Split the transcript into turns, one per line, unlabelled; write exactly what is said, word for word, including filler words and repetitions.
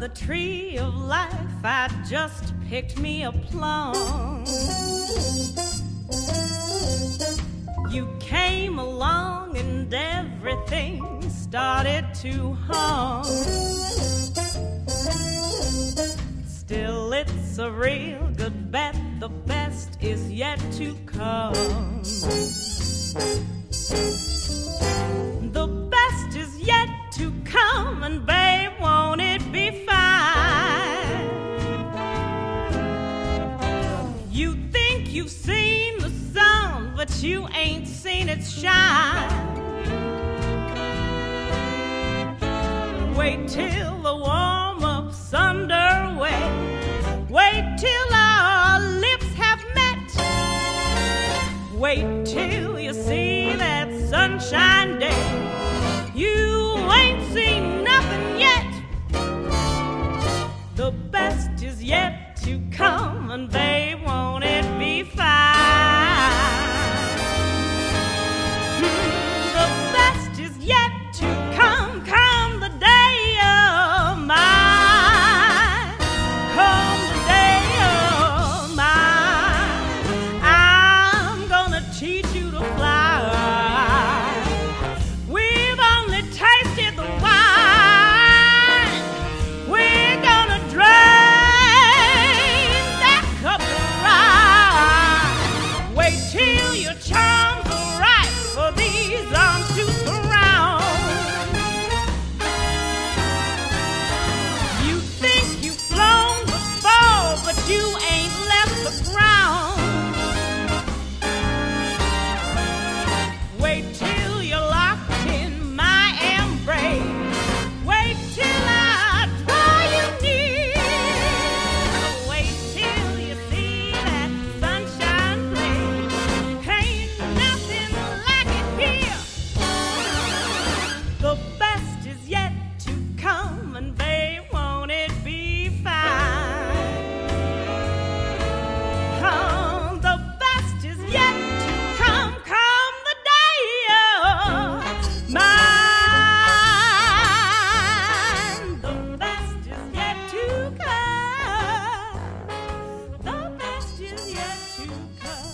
the tree of life, I just picked me a plum. You came along and everything started to hum. Still, it's a real good bet, the best is yet to come. The best is yet to come, and babe, won't it be fine? You think you've seen the sun, but you ain't seen its shine. Wait till the warm-up's underway. Wait till our lips have met. Wait till you see that sunshine day. You ain't seen nothing yet. The best is yet to come, and babe, won't it be fine? The best is yet to come, come the day of mine. Come the day of mine. I'm gonna teach you to fly. We've only tasted the wine. We're gonna drain that cup dry. Wait till your charms are right for these arms to surround. You think you've flown before, but you ain't left the ground. Wait till you're locked in my embrace. Wait till I draw you near. Wait till you see that sunshine flare. Ain't nothing like it here. The best is yet to come, and babe, won't it be fine? Oh, the best is yet to come, come the day of mine. The best is yet to come. The best is yet to come.